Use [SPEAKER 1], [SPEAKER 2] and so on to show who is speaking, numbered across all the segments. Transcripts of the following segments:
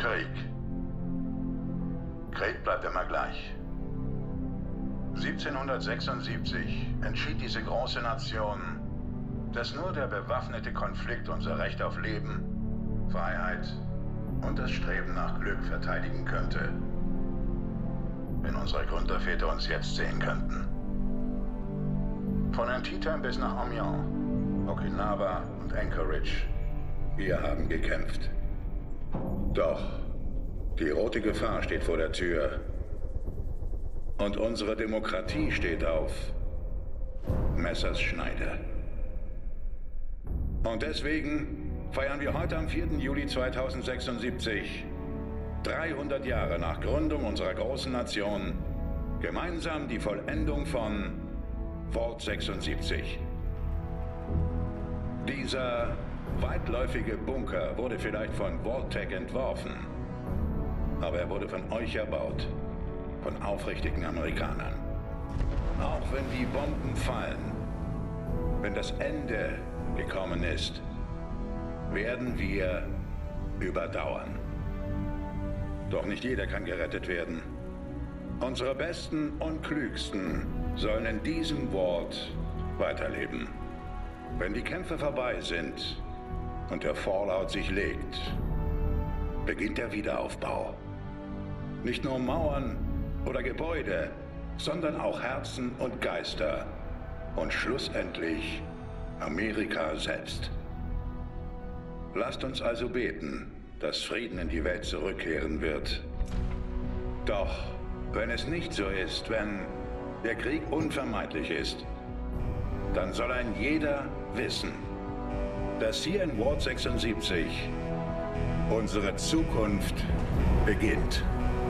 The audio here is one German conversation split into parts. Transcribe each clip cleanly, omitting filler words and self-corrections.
[SPEAKER 1] Krieg. Krieg bleibt immer gleich. 1776 entschied diese große Nation, dass nur der bewaffnete Konflikt unser Recht auf Leben, Freiheit und das Streben nach Glück verteidigen könnte. Wenn unsere Gründerväter uns jetzt sehen könnten. Von Antietam bis nach Amiens, Okinawa und Anchorage. Wir haben gekämpft. Doch die rote Gefahr steht vor der Tür. Und unsere Demokratie steht auf Messerschneide. Und deswegen feiern wir heute am 4. Juli 2076, 300 Jahre nach Gründung unserer großen Nation, gemeinsam die Vollendung von Vault 76. Dieser weitläufige Bunker wurde vielleicht von Vault-Tec entworfen, aber er wurde von euch erbaut, von aufrichtigen Amerikanern. Auch wenn die Bomben fallen, wenn das Ende gekommen ist, werden wir überdauern. Doch nicht jeder kann gerettet werden. Unsere Besten und Klügsten sollen in diesem Vault weiterleben. Wenn die Kämpfe vorbei sind und der Fallout sich legt, beginnt der Wiederaufbau. Nicht nur Mauern oder Gebäude, sondern auch Herzen und Geister. Und schlussendlich Amerika selbst. Lasst uns also beten, dass Frieden in die Welt zurückkehren wird. Doch wenn es nicht so ist, wenn der Krieg unvermeidlich ist, dann soll ein jeder wissen, dass hier in Vault 76 unsere Zukunft beginnt.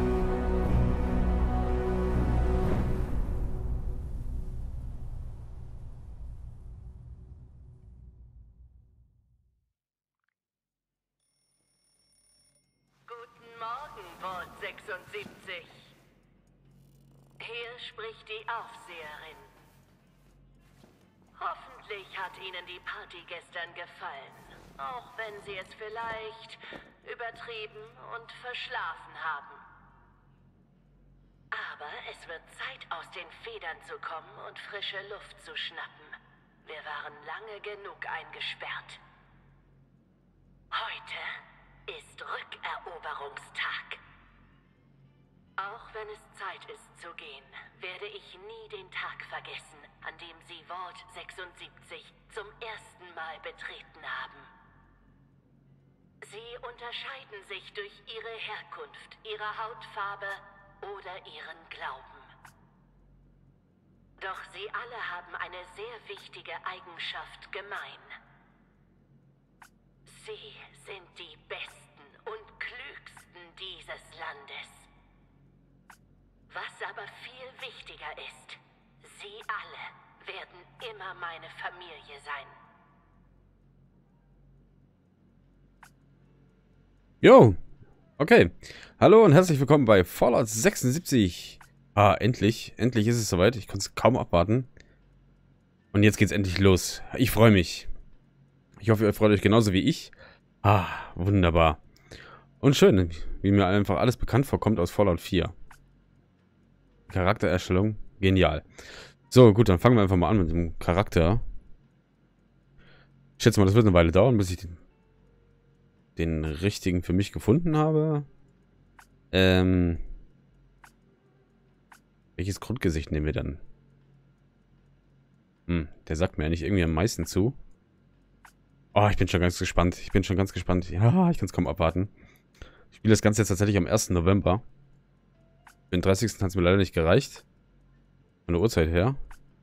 [SPEAKER 2] Guten Morgen, Vault 76. Hier spricht die Aufseherin. Hoffentlich hat Ihnen die Party gestern gefallen, auch wenn Sie es vielleicht übertrieben und verschlafen haben. Aber es wird Zeit, aus den Federn zu kommen und frische Luft zu schnappen. Wir waren lange genug eingesperrt. Heute ist Rückeroberungstag. Auch wenn es Zeit ist zu gehen, werde ich nie den Tag vergessen, an dem Sie Vault 76 zum ersten Mal betreten haben. Sie unterscheiden sich durch ihre Herkunft, ihre Hautfarbe oder ihren Glauben. Doch sie alle haben eine sehr wichtige Eigenschaft gemein. Sie sind die Besten und Klügsten dieses Landes. Was aber viel wichtiger ist, Sie alle werden immer meine Familie sein.
[SPEAKER 3] Jo, okay. Hallo und herzlich willkommen bei Fallout 76. Endlich ist es soweit. Ich konnte es kaum abwarten. Und jetzt geht's endlich los. Ich freue mich. Ich hoffe, ihr freut euch genauso wie ich. Wunderbar. Und schön, wie mir einfach alles bekannt vorkommt aus Fallout 4. Charaktererstellung, genial. So, gut, dann fangen wir einfach mal an mit dem Charakter. Ich schätze mal, das wird eine Weile dauern, bis ich den richtigen für mich gefunden habe. Welches Grundgesicht nehmen wir dann? Der sagt mir eigentlich irgendwie am meisten zu. Oh, ich bin schon ganz gespannt. Ja, ich kann es kaum abwarten. Ich spiele das Ganze jetzt tatsächlich am 1. November. Den 30. hat es mir leider nicht gereicht. Von der Uhrzeit her.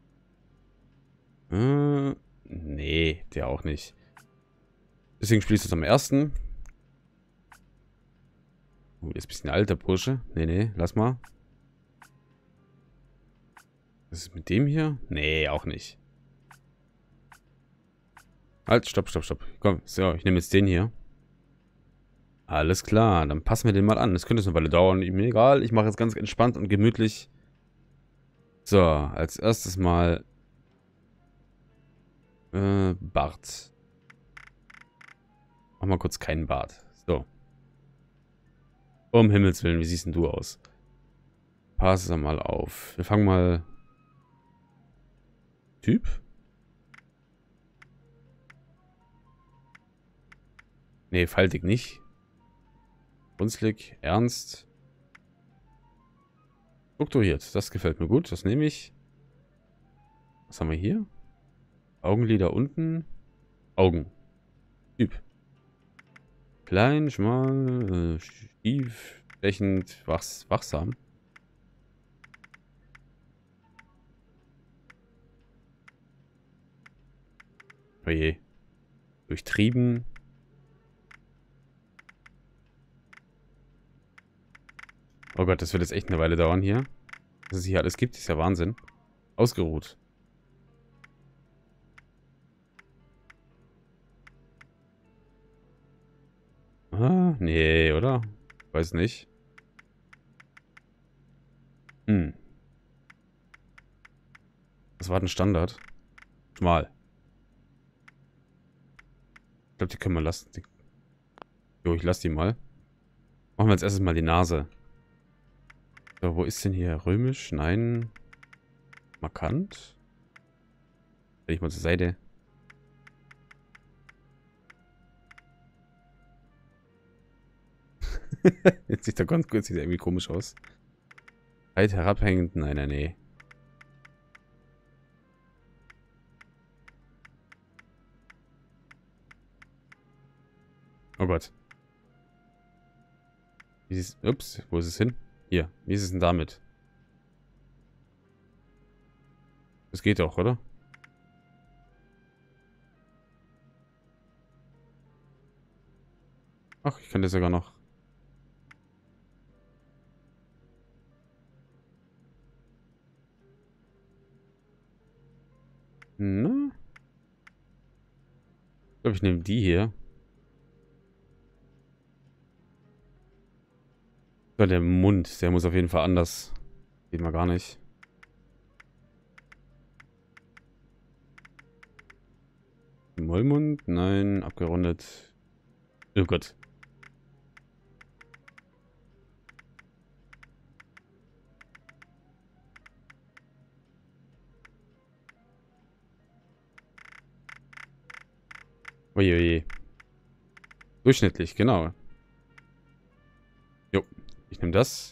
[SPEAKER 3] Nee, der auch nicht. Deswegen spiele ich es am 1. Jetzt ist ein bisschen alter Bursche. Nee, lass mal. Was ist mit dem hier? Nee, auch nicht. Halt, stopp. Komm, so, ich nehme jetzt den hier. Alles klar, dann passen wir den mal an. Das könnte jetzt eine Weile dauern. Mir egal, ich mache jetzt ganz entspannt und gemütlich. So, als erstes mal Bart. Mach mal kurz keinen Bart. So. Um Himmels Willen, wie siehst denn du aus? Pass mal auf. Wir fangen mal... Typ? Nee, faltig nicht. Runzlig, ernst. Strukturiert. Das gefällt mir gut. Das nehme ich. Was haben wir hier? Augenlider unten. Augen. Typ. Klein, schmal, schief, stechend, wachsam. Oje. Durchtrieben. Oh Gott, das wird jetzt echt eine Weile dauern hier. Was es hier alles gibt, ist ja Wahnsinn. Ausgeruht. Ah, nee, oder? Weiß nicht. Hm. Was war denn Standard? Schmal. Ich glaube, die können wir lassen. Jo, ich lasse die mal. Machen wir als erstes mal die Nase. So, wo ist denn hier? Römisch? Nein. Markant? Stell ich mal zur Seite. Jetzt sieht er ganz kurz, sieht er irgendwie komisch aus. Weit herabhängend? Nein, nein, nee. Oh Gott. Ups, wo ist es hin? Hier, wie ist es denn damit? Das geht doch, oder? Ach, ich kann das sogar noch. Na? Ich glaube, ich nehme die hier. So, der Mund, der muss auf jeden Fall anders. Geht mal gar nicht. Mollmund? Nein, abgerundet. Oh Gott. Uiuiui. Durchschnittlich, genau. Jo, ich nehme das.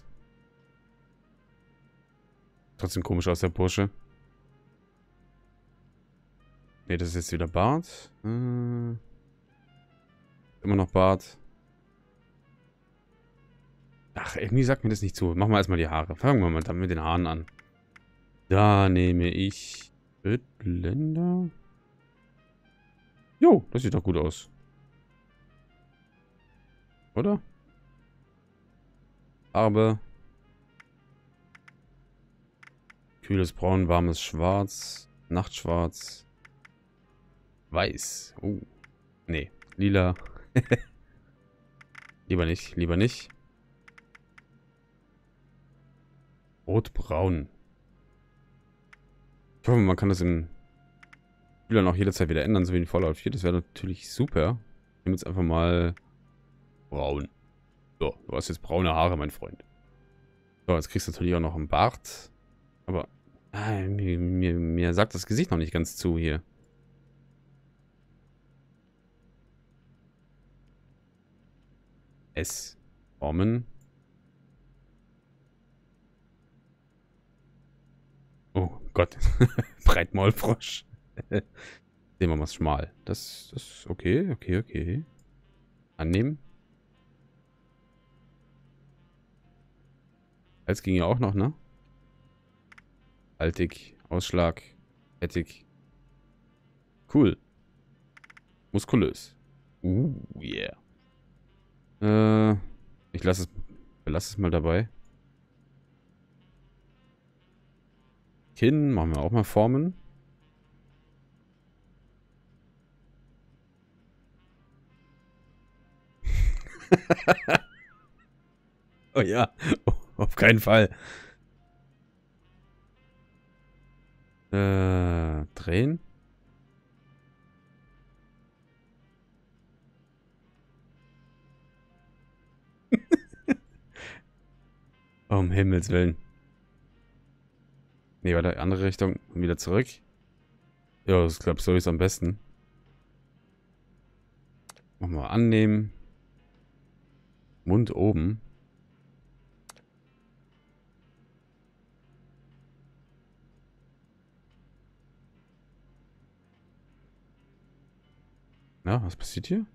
[SPEAKER 3] Trotzdem komisch aus, der Bursche. Ne, das ist jetzt wieder Bart. Immer noch Bart. Ach, irgendwie sagt mir das nicht zu. Machen wir erstmal die Haare. Fangen wir mal dann mit den Haaren an. Da nehme ich Blender. Jo, das sieht doch gut aus. Oder? Farbe. Kühles Braun, warmes Schwarz. Nachtschwarz. Weiß. Oh. Nee. Lila. Lieber nicht. Lieber nicht. Rotbraun. Ich hoffe, man kann das im Spiel dann auch jederzeit wieder ändern, so wie in Fallout 4. Das wäre natürlich super. Ich nehme jetzt einfach mal braun. So, du hast jetzt braune Haare, mein Freund. So, jetzt kriegst du natürlich auch noch einen Bart. Aber mir sagt das Gesicht noch nicht ganz zu hier. S. Formen. Oh Gott. Breitmaulfrosch. Sehen wir mal schmal. Das ist okay, okay. Annehmen. Hals ging ja auch noch, ne? Haltig, Ausschlag, fettig. Cool. Muskulös. Yeah. Ich belasse es mal dabei. Kinn machen wir auch mal Formen. Oh ja, auf keinen Fall. Drehen. Um Himmels Willen. Nee, warte, andere Richtung. Und wieder zurück. Ja, das glaube so ist am besten. Nochmal annehmen. Mund oben. Na, was passiert hier?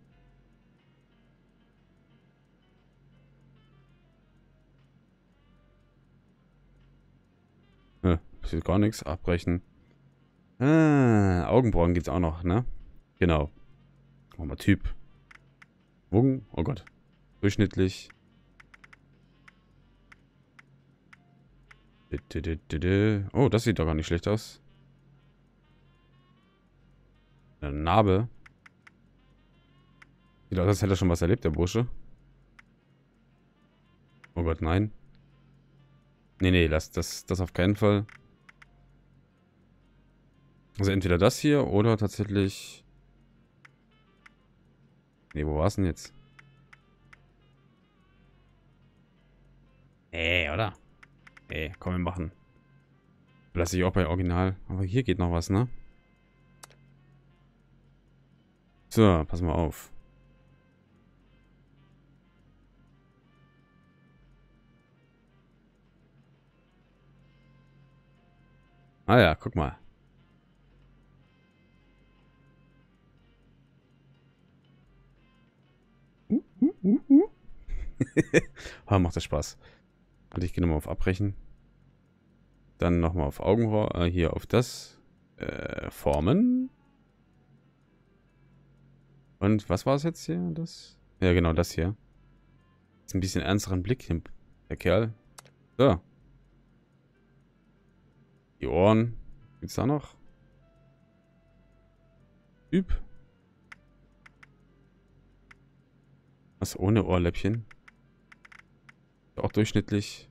[SPEAKER 3] Passiert gar nichts. Abbrechen. Ah, Augenbrauen gibt's auch noch, ne? Genau. Machen wir Typ. Bogen. Oh Gott. Durchschnittlich. Oh, das sieht doch gar nicht schlecht aus. Eine Narbe. Sieht aus, als hätte er schon was erlebt, der Bursche. Oh Gott, nein. Nee, lass das auf keinen Fall. Also entweder das hier oder tatsächlich... Nee, wo war es denn jetzt? Oder? Komm, wir machen. Lass ich auch bei Original. Aber hier geht noch was, ne? So, pass mal auf. Ah ja, guck mal. Macht das Spaß. Und ich gehe nochmal auf Abbrechen. Dann nochmal auf Augenrohr. Hier auf das. Formen. Und was war es jetzt hier? Das? Ja, genau, das hier. Jetzt ein bisschen ernsteren Blick, der Kerl. So. Die Ohren. Gibt's da noch? Typ. Was ohne Ohrläppchen? Auch durchschnittlich.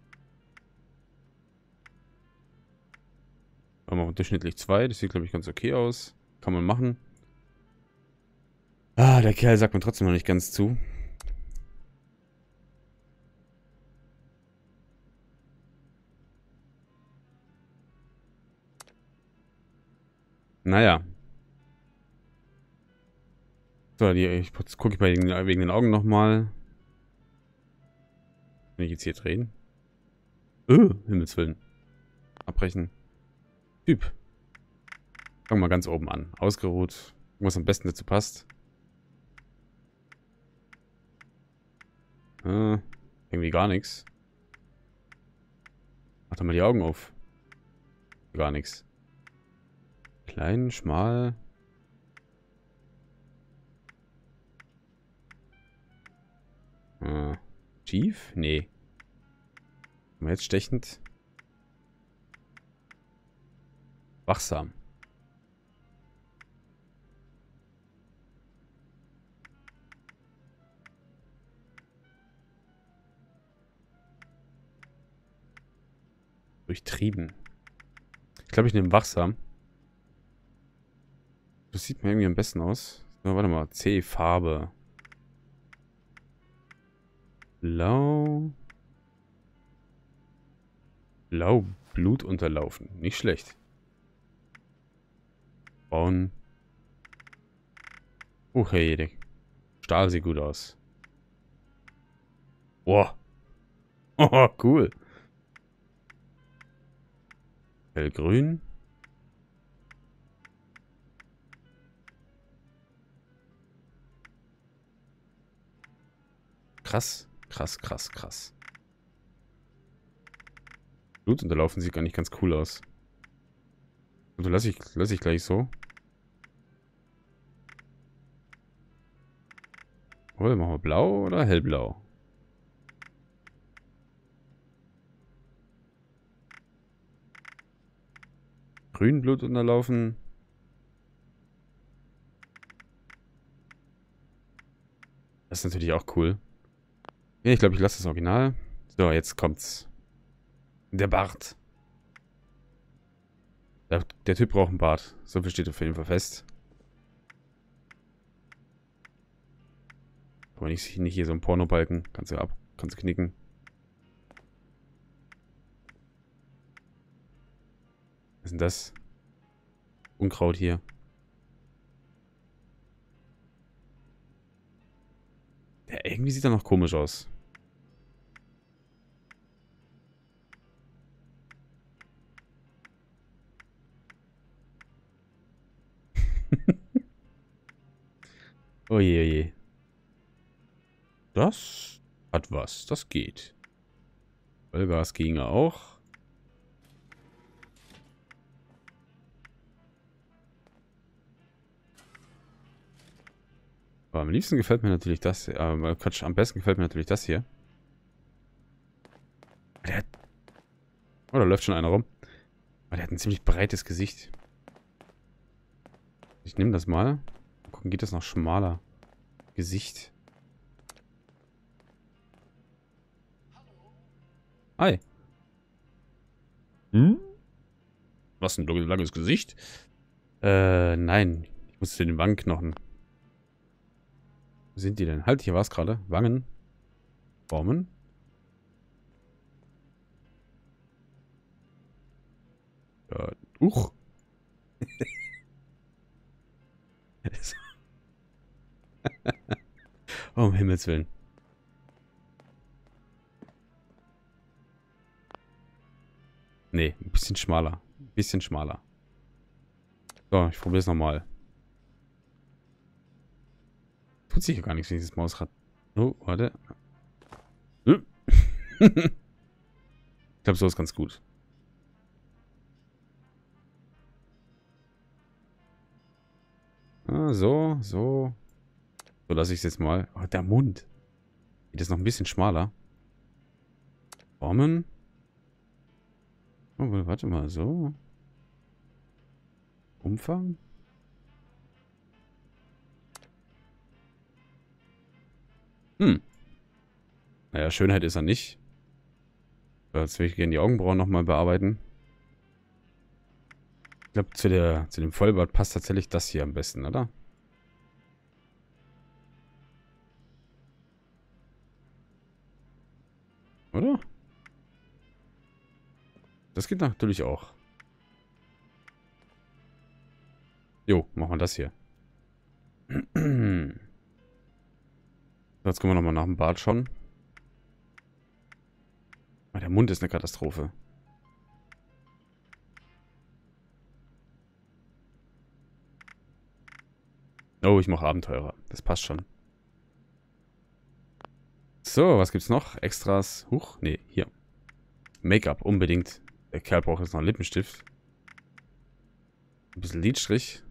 [SPEAKER 3] Machen wir durchschnittlich 2. Das sieht, glaube ich, ganz okay aus. Kann man machen. Ah, der Kerl sagt mir trotzdem noch nicht ganz zu. Naja. So, ich gucke wegen den Augen nochmal. Wenn ich jetzt hier drehen. Himmels Willen. Abbrechen. Typ. Fangen wir mal ganz oben an. Ausgeruht. Was am besten dazu passt. Irgendwie gar nichts. Mach doch mal die Augen auf. Gar nichts. Klein, schmal. Tief? Nee. Haben wir jetzt stechend? Wachsam. Durchtrieben. Ich glaube, ich nehme wachsam. Das sieht mir irgendwie am besten aus. So, warte mal. C, Farbe. Blau. Blau, Blut unterlaufen. Nicht schlecht. Braun. Hey, der Stahl sieht gut aus. Boah. Oh, cool. Hellgrün. Krass. Krass. Blut unterlaufen sieht gar nicht ganz cool aus. Also lass ich gleich so. Oder machen wir blau oder hellblau? Grün Blut unterlaufen. Das ist natürlich auch cool. Ja, ich glaube, ich lasse das Original. So, jetzt kommt's. Der Bart. Der Typ braucht einen Bart. So viel steht auf jeden Fall fest. Aber nicht hier so ein Pornobalken. Kannst du knicken. Was ist denn das? Unkraut hier. Ja, irgendwie sieht er noch komisch aus. Oje, oje. Das hat was. Das geht. Vollgas ginge auch. Aber am liebsten gefällt mir natürlich das. Quatsch, am besten gefällt mir natürlich das hier. Der hat, oh, da läuft schon einer rum. Aber der hat ein ziemlich breites Gesicht. Ich nehme das mal. Mal gucken, geht das noch schmaler? Gesicht. Hi. Hm? Was, ein langes Gesicht? Nein. Ich muss zu den Wangenknochen. Wo sind die denn? Halt, hier war es gerade. Wangen. Formen. Uch. Oh, um Himmels Willen. Nee, ein bisschen schmaler. Ein bisschen schmaler. So, ich probiere es nochmal. Tut sich ja gar nichts, dieses Mausrad. Oh, warte. Ich glaube, so ist ganz gut. Ah, so. So lasse ich es jetzt mal. Oh, der Mund. Geht jetzt noch ein bisschen schmaler. Formen. Oh, warte mal, so. Umfang. Naja, Schönheit ist er nicht. Jetzt will ich gerne die Augenbrauen nochmal bearbeiten. Ich glaube, zu dem Vollbart passt tatsächlich das hier am besten, oder? Oder? Das geht natürlich auch. Jo, machen wir das hier. Jetzt können wir nochmal nach dem Bart schauen. Der Mund ist eine Katastrophe. Oh, ich mache Abenteurer. Das passt schon. So, was gibt's noch? Extras. Huch, nee, hier. Make-up, unbedingt. Der Kerl braucht jetzt noch einen Lippenstift. Ein bisschen Lidstrich.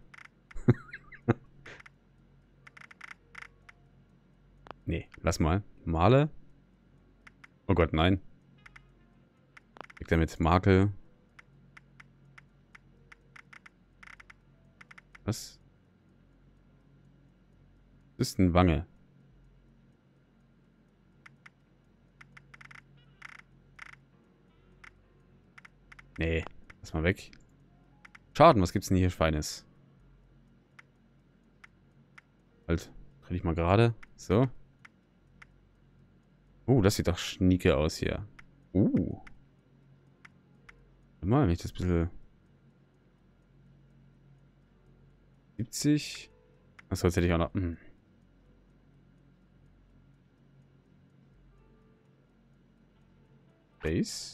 [SPEAKER 3] Nee, lass mal. Male. Oh Gott, nein. Kriegt er mit Makel. Was? Das ist eine Wange. Nee, lass mal weg. Schaden, was gibt's denn hier Feines? Halt, dreh dich mal gerade. So. Das sieht doch schnieke aus hier. Warte mal, wenn ich das ein bisschen... 70. Achso, jetzt hätte ich auch noch... Base.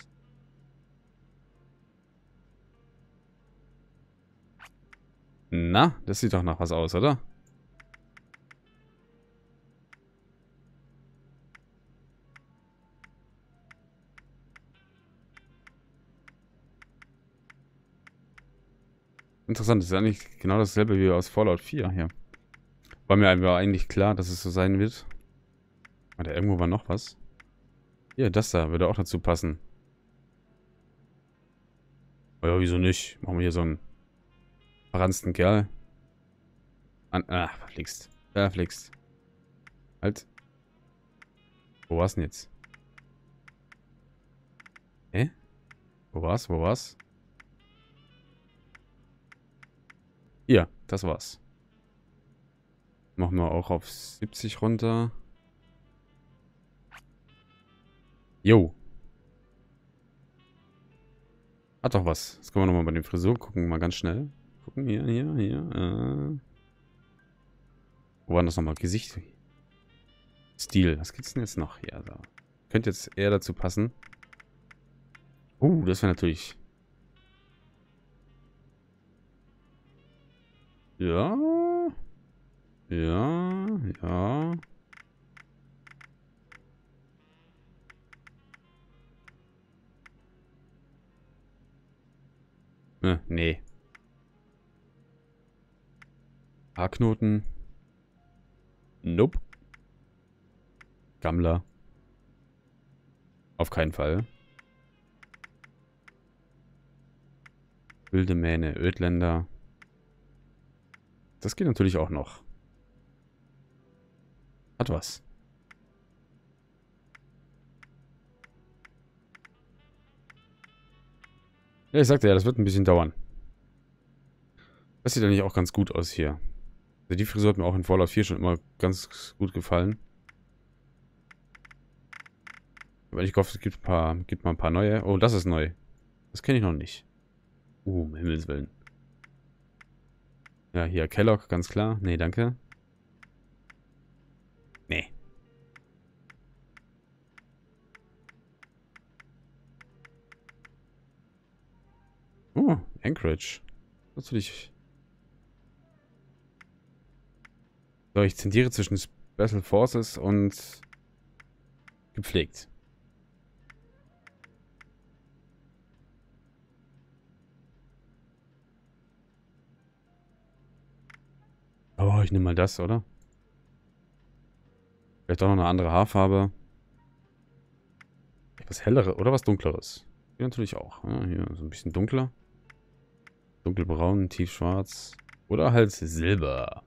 [SPEAKER 3] Na, das sieht doch nach was aus, oder? Interessant, das ist eigentlich genau dasselbe wie aus Fallout 4 hier. War mir eigentlich klar, dass es so sein wird. Warte, irgendwo war noch was. Hier, das da würde auch dazu passen. Oh ja, wieso nicht? Machen wir hier so einen verranzten Kerl. Verflixt. Verflixt. Halt. Wo war's denn jetzt? Hä? Wo war's? Wo war's? Hier, das war's. Machen wir auch auf 70 runter. Jo. Hat doch was. Jetzt können wir nochmal bei den Frisuren gucken, mal ganz schnell. Gucken, hier. Wo war das nochmal? Gesicht. Stil. Was gibt's denn jetzt noch? Ja, so. Könnte jetzt eher dazu passen. Das wäre natürlich... Ja. Nee. Haarknoten. Nope. Gammler. Auf keinen Fall. Wilde Mähne, Ödländer. Das geht natürlich auch noch. Hat was. Ja, ich sagte ja, das wird ein bisschen dauern. Das sieht eigentlich auch ganz gut aus hier. Also die Frisur hat mir auch in Fallout 4 schon immer ganz gut gefallen. Aber ich hoffe, es gibt mal ein paar neue. Oh, das ist neu. Das kenne ich noch nicht. Um Himmels Willen. Ja, hier Kellogg, ganz klar. Nee, danke. Nee. Oh, Anchorage. Natürlich. So, ich zendiere zwischen Special Forces und gepflegt. Oh, ich nehme mal das, oder? Vielleicht auch noch eine andere Haarfarbe. Was Helleres oder was Dunkleres. Hier natürlich auch. Ja, hier so ein bisschen dunkler. Dunkelbraun, tiefschwarz. Oder halt Silber.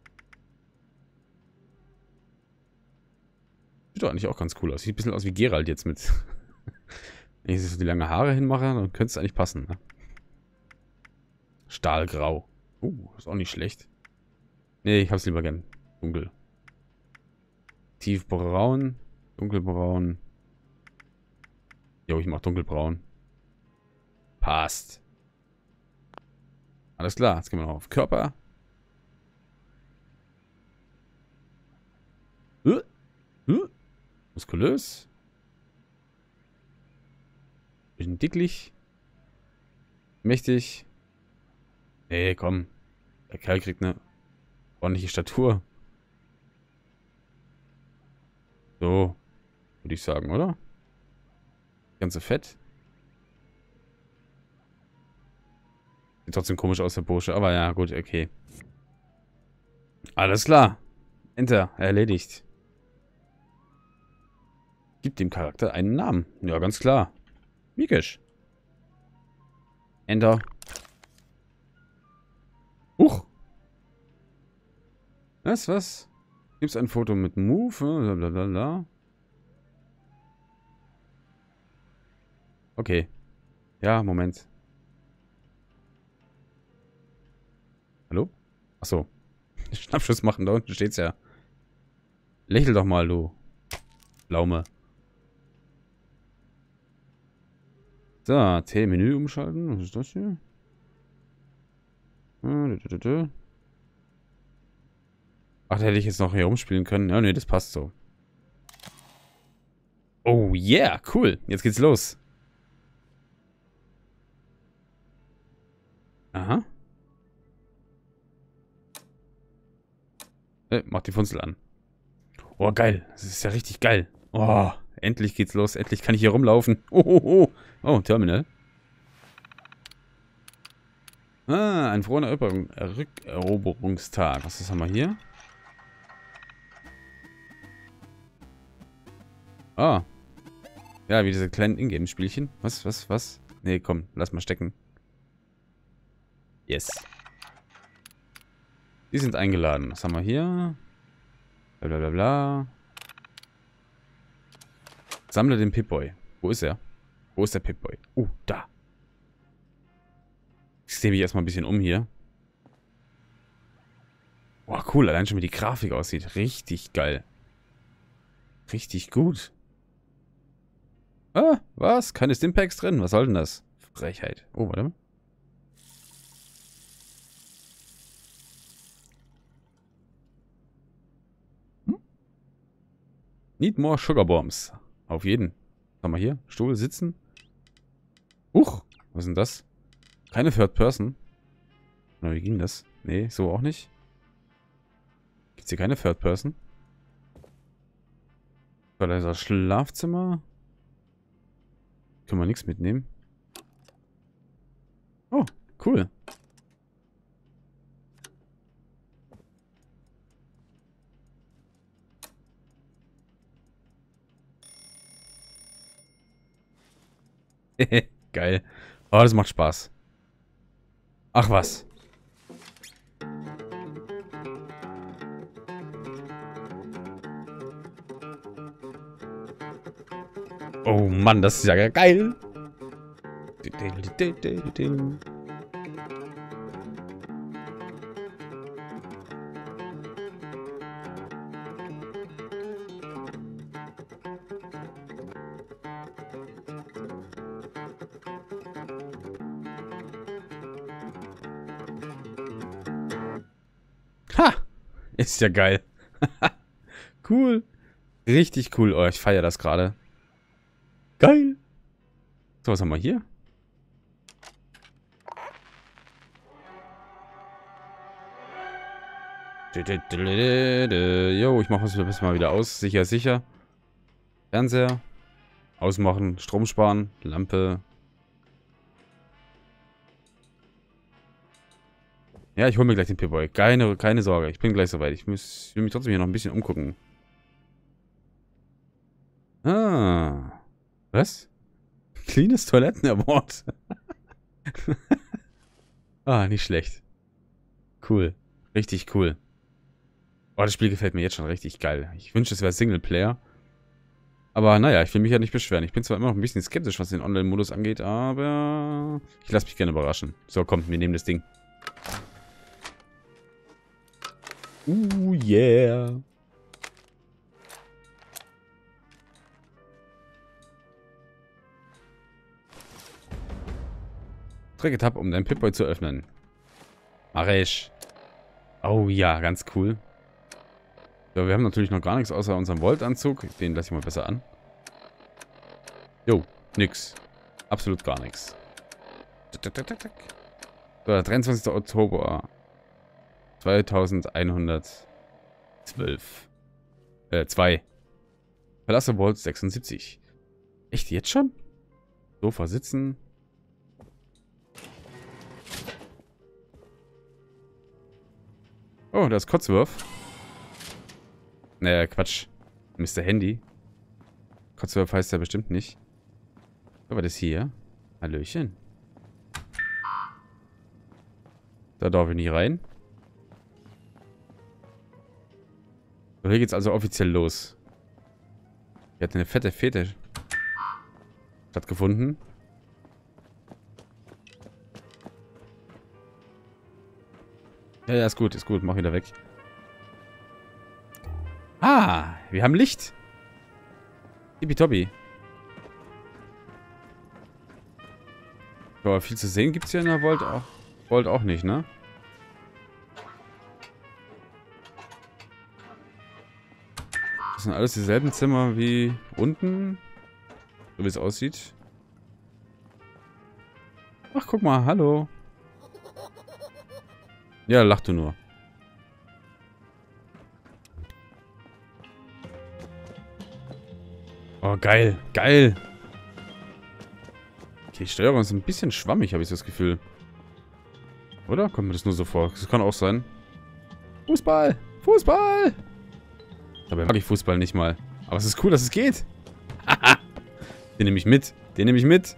[SPEAKER 3] Sieht doch eigentlich auch ganz cool aus. Sieht ein bisschen aus wie Geralt jetzt mit. Wenn ich so die lange Haare hinmache, dann könnte es eigentlich passen. Ne? Stahlgrau. Ist auch nicht schlecht. Nee, ich hab's lieber gern. Dunkel. Tiefbraun. Dunkelbraun. Jo, ich mach dunkelbraun. Passt. Alles klar, jetzt gehen wir noch auf Körper. Muskulös. Bisschen dicklich. Mächtig. Ey, komm. Der Kerl kriegt eine ordentliche Statur. So. Würde ich sagen, oder? Ganze Fett. Sieht trotzdem komisch aus, der Bursche. Aber ja, gut, okay. Alles klar. Enter. Erledigt. Gibt dem Charakter einen Namen. Ja, ganz klar. Mikesh. Enter. Huch. Was? Gibt's ein Foto mit Move? Blablabla. Okay. Ja, Moment. Hallo? Achso. Schnappschuss machen, da unten steht's ja. Lächel doch mal, du Pflaume. So, T-Menü umschalten. Was ist das hier? Ach, da hätte ich jetzt noch hier rumspielen können. Ja, nee, das passt so. Oh yeah, cool. Jetzt geht's los. Aha. Mach die Funzel an. Oh, geil. Das ist ja richtig geil. Oh, endlich geht's los. Endlich kann ich hier rumlaufen. Oh, Terminal. Ah, ein froher Rückeroberungstag. Was haben wir hier? Ah. Ja, wie diese kleinen Ingame-Spielchen. Was? Nee, komm, lass mal stecken. Yes. Die sind eingeladen. Was haben wir hier? Blablabla. Sammle den Pip-Boy. Wo ist er? Wo ist der Pip-Boy? Da. Ich sehe mich erstmal ein bisschen um hier. Boah, cool. Allein schon wie die Grafik aussieht. Richtig geil. Richtig gut. Ah, was? Keine Stimpaks drin? Was soll denn das? Frechheit. Oh, warte mal. Need more sugar bombs. Auf jeden. Was haben wir hier? Stuhl, sitzen. Was ist denn das? Keine Third Person. Na, wie ging das? Nee, so auch nicht. Gibt's hier keine Third Person? So, da ist das Schlafzimmer. Können wir nichts mitnehmen. Oh, cool. Geil. Oh, das macht Spaß. Ach was. Oh Mann, das ist ja geil. Ha! Ist ja geil. Cool. Richtig cool. Oh, ich feiere das gerade. Geil. So, was haben wir hier? Jo, ich mache das mal wieder aus. Sicher, sicher. Fernseher. Ausmachen. Strom sparen. Lampe. Ja, ich hole mir gleich den Pip-Boy. Keine Sorge. Ich bin gleich soweit. Ich will mich trotzdem hier noch ein bisschen umgucken. Ah. Was? Cleanes Toiletten-Award. Ah, nicht schlecht. Cool. Richtig cool. Oh, das Spiel gefällt mir jetzt schon richtig geil. Ich wünschte, es wäre Singleplayer. Aber naja, ich will mich ja nicht beschweren. Ich bin zwar immer noch ein bisschen skeptisch, was den Online-Modus angeht, aber ich lasse mich gerne überraschen. So, komm, wir nehmen das Ding. Yeah. Drücke Tab, um deinen Pip-Boy zu öffnen. Mach ich. Oh ja, ganz cool. So, wir haben natürlich noch gar nichts außer unserem Volt-Anzug. Den lasse ich mal besser an. Jo, nix. Absolut gar nichts. So, 23. Oktober 2112. 2. Verlasse Vault 76. Echt, jetzt schon? Sofa sitzen. Oh, da ist Codsworth. Naja, Quatsch. Mr. Handy. Codsworth heißt ja bestimmt nicht. Aber das hier. Hallöchen. Da darf ich nicht rein. So, hier geht's also offiziell los. Hier hat eine fette Fete stattgefunden. Ja, ja, ist gut, ist gut. Mach wieder weg. Ah, wir haben Licht. Tippitoppi. Aber viel zu sehen gibt es hier in der Vault auch nicht, ne? Das sind alles dieselben Zimmer wie unten. So wie es aussieht. Ach, guck mal, hallo. Ja, lach du nur. Oh, geil. Geil. Okay, die Steuerung ist ein bisschen schwammig, habe ich das Gefühl. Oder? Kommt mir das nur so vor? Das kann auch sein. Fußball! Fußball! Dabei mag ich Fußball nicht mal. Aber es ist cool, dass es geht. Haha. Den nehme ich mit. Den nehme ich mit.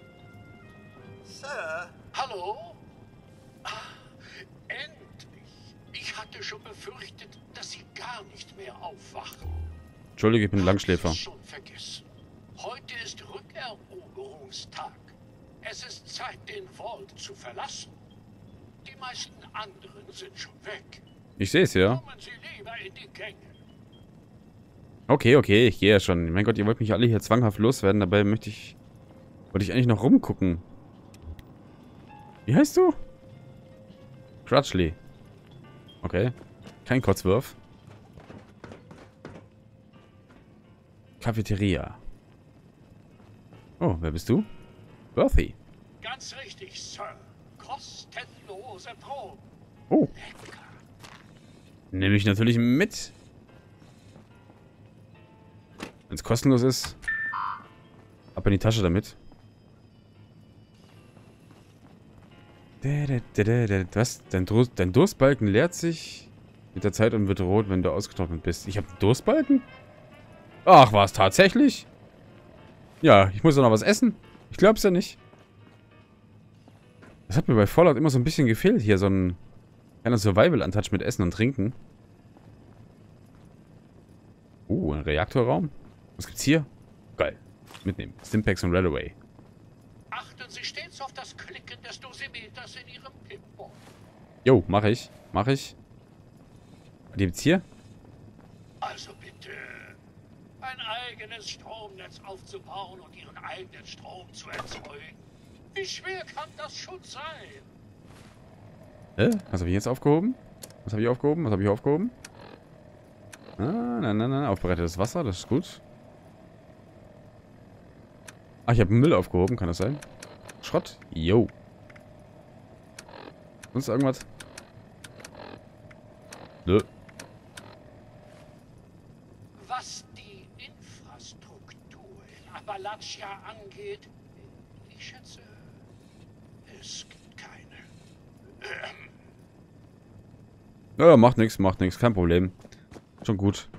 [SPEAKER 4] Sir, hallo? Ah, endlich. Ich hatte schon befürchtet, dass Sie gar nicht mehr aufwachen.
[SPEAKER 3] Entschuldige, ich bin Langschläfer.
[SPEAKER 4] Schon vergessen. Heute ist Rückeroberungstag. Es ist Zeit, den Vault zu verlassen. Die meisten anderen sind schon weg.
[SPEAKER 3] Ich sehe es ja.
[SPEAKER 4] Kommen Sie lieber in die Gänge.
[SPEAKER 3] Okay, okay, ich gehe ja schon. Mein Gott, ihr wollt mich alle hier zwanghaft loswerden. Dabei wollte ich eigentlich noch rumgucken. Wie heißt du? Crutchley. Okay. Kein Kotzwurf. Cafeteria. Oh, wer bist du? Berthy.
[SPEAKER 4] Ganz richtig, Sir. Kostenlose Proben.
[SPEAKER 3] Oh.
[SPEAKER 4] Lecker.
[SPEAKER 3] Nehme ich natürlich mit. Wenn es kostenlos ist. Ab in die Tasche damit. Was? Dein Durstbalken leert sich mit der Zeit und wird rot, wenn du ausgetrocknet bist. Ich habe einen Durstbalken? Ach, war es tatsächlich? Ja, ich muss doch noch was essen. Ich glaub's ja nicht. Das hat mir bei Fallout immer so ein bisschen gefehlt. Hier so ein kleiner Survival-Untouch mit Essen und Trinken. Ein Reaktorraum. Was gibt's hier? Geil. Mitnehmen. Stimpaks und Redaway.
[SPEAKER 4] Achten Sie stets auf das Klicken des Dosimeters in Ihrem Pinboard.
[SPEAKER 3] Jo, mach ich. Mach ich. Was gibt's hier?
[SPEAKER 4] Also bitte, ein eigenes Stromnetz aufzubauen und Ihren eigenen Strom zu erzeugen. Wie schwer kann das schon sein?
[SPEAKER 3] Was habe ich jetzt aufgehoben? Was habe ich aufgehoben? Was habe ich aufgehoben? Nein. Aufbereitetes Wasser, das ist gut. Ach, ich habe Müll aufgehoben, kann das sein? Schrott? Jo. Sonst irgendwas? Nö.
[SPEAKER 4] Was die Infrastruktur in Appalachia angeht, ich schätze, es gibt keine.
[SPEAKER 3] Ja, macht nichts, kein Problem. Schon gut.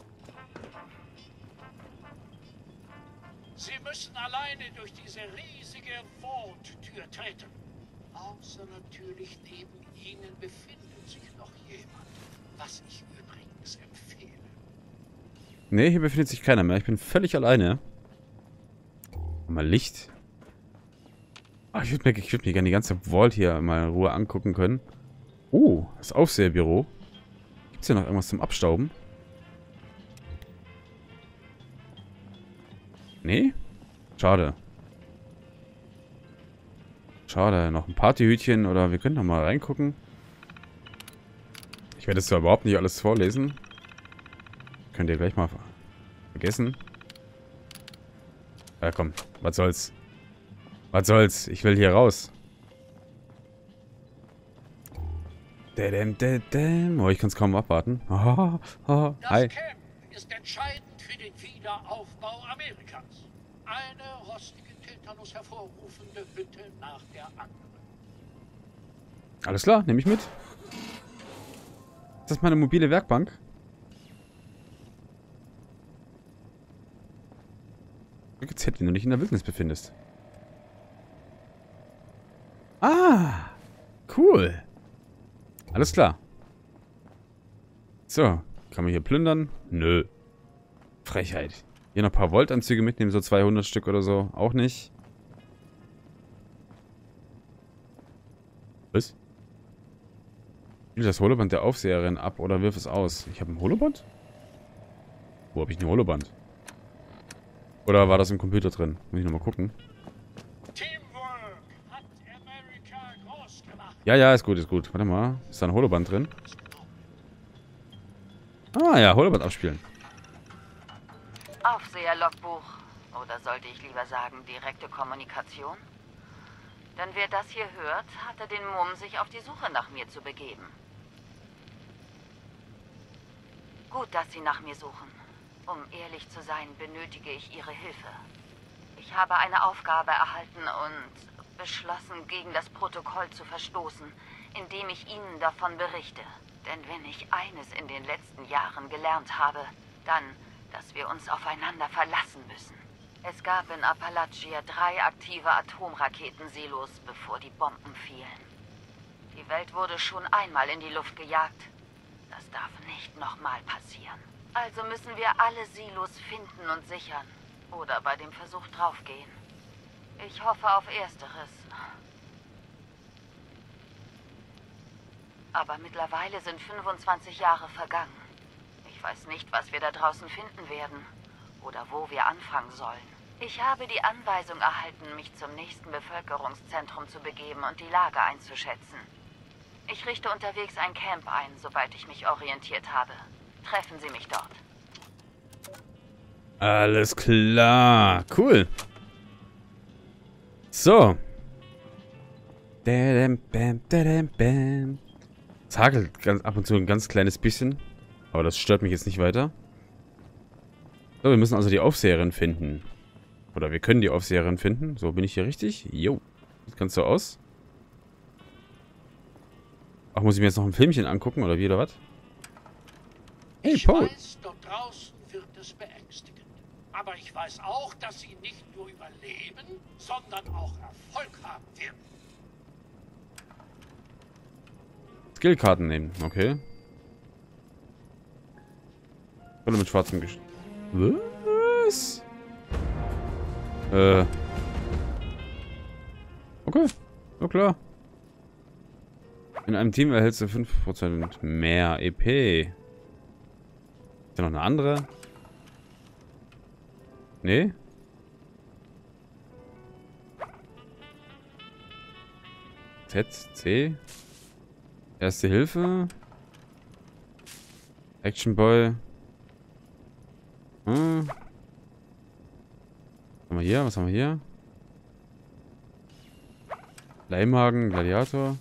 [SPEAKER 4] Sie müssen alleine durch diese riesige Vault-Tür treten. Außer natürlich neben Ihnen befindet sich noch jemand, was ich übrigens empfehle.
[SPEAKER 3] Nee, hier befindet sich keiner mehr. Ich bin völlig alleine. Mal Licht. Ach, ich würde mir gerne die ganze Vault hier mal in Ruhe angucken können. Oh, das Aufseherbüro. Gibt's hier noch irgendwas zum Abstauben? Nee? Schade. Schade. Noch ein Partyhütchen oder wir können noch mal reingucken. Ich werde jetzt zwar überhaupt nicht alles vorlesen. Könnt ihr gleich mal vergessen. Ja, komm. Was soll's? Was soll's? Ich will hier raus. Oh, ich kann es kaum abwarten.
[SPEAKER 4] Das
[SPEAKER 3] Hi.
[SPEAKER 4] Camp ist entscheidend für den Wiederaufbau Amerikas. Eine rostige Tetanus hervorrufende Hütte nach der anderen.
[SPEAKER 3] Alles klar, nehme ich mit. Ist das meine mobile Werkbank? Jetzt, wenn du dich in der Wildnis befindest. Ah, cool. Alles klar. So, kann man hier plündern? Nö. Frechheit. Hier noch ein paar Voltanzüge mitnehmen, so 200 Stück oder so. Auch nicht. Was? Spiel das Holoband der Aufseherin ab oder wirf es aus. Ich habe ein Holoband? Wo habe ich ein Holoband? Oder war das im Computer drin? Muss ich nochmal gucken.
[SPEAKER 4] Teamwork hat Amerika groß gemacht.
[SPEAKER 3] Ja, ist gut, ist gut. Warte mal. Ist da ein Holoband drin? Ah ja, Holoband abspielen.
[SPEAKER 5] Aufseher-Logbuch. Oder sollte ich lieber sagen, direkte Kommunikation? Denn wer das hier hört, hatte den Mumm, sich auf die Suche nach mir zu begeben. Gut, dass Sie nach mir suchen. Um ehrlich zu sein, benötige ich Ihre Hilfe. Ich habe eine Aufgabe erhalten und beschlossen, gegen das Protokoll zu verstoßen, indem ich Ihnen davon berichte. Denn wenn ich eines in den letzten Jahren gelernt habe, dann, dass wir uns aufeinander verlassen müssen. Es gab in Appalachia 3 aktive Atomraketensilos, bevor die Bomben fielen. Die Welt wurde schon einmal in die Luft gejagt. Das darf nicht nochmal passieren. Also müssen wir alle Silos finden und sichern. Oder bei dem Versuch draufgehen. Ich hoffe auf Ersteres. Aber mittlerweile sind 25 Jahre vergangen. Ich weiß nicht, was wir da draußen finden werden. Oder wo wir anfangen sollen. Ich habe die Anweisung erhalten, mich zum nächsten Bevölkerungszentrum zu begeben und die Lage einzuschätzen. Ich richte unterwegs ein Camp ein, sobald ich mich orientiert habe. Treffen Sie mich dort.
[SPEAKER 3] Alles klar. Cool. So. Es hagelt ganz ab und zu ein ganz kleines bisschen. Aber das stört mich jetzt nicht weiter. So, wir müssen also die Aufseherin finden. Oder wir können die Aufseherin finden. So, bin ich hier richtig? Jo. Sieht ganz so aus. Ach, muss ich mir jetzt noch ein Filmchen angucken? Oder wie, oder was? Hey,
[SPEAKER 4] Ich
[SPEAKER 3] Paul.
[SPEAKER 4] weiß, dort draußen wird es beängstigend. Aber ich weiß auch, dass sie nicht nur überleben, sondern auch Erfolg haben werden.
[SPEAKER 3] Skillkarten nehmen. Okay. Oder mit schwarzem Gesch... Was? Okay. Ja, klar. In einem Team erhältst du 5% mehr EP. Ist da noch eine andere? Nee? Z, C. Erste Hilfe. Action Boy. Was haben wir hier? Was haben wir hier? Leimhagen, Gladiator.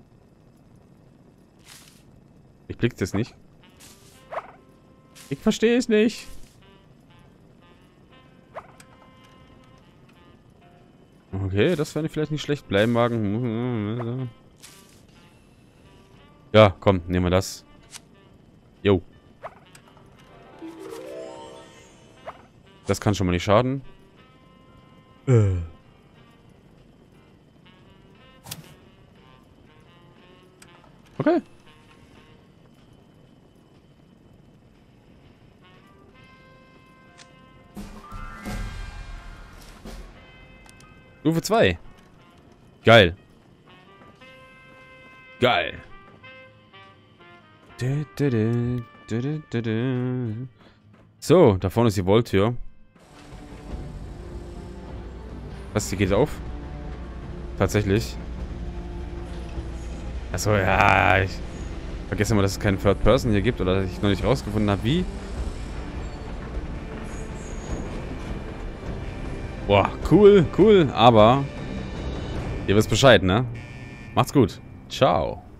[SPEAKER 3] Ich blick's jetzt nicht. Ich verstehe es nicht. Okay, das wäre vielleicht nicht schlecht. Bleimagen. Ja, komm, nehmen wir das. Jo. Das kann schon mal nicht schaden. Okay. Stufe 2. Geil. Geil. So, da vorne ist die Vault-Tür. Was, die geht auf? Tatsächlich. Achso, ja, ich vergesse immer, dass es keinen Third Person hier gibt oder dass ich noch nicht rausgefunden habe, wie. Boah, cool, cool, aber ihr wisst Bescheid, ne? Macht's gut. Ciao.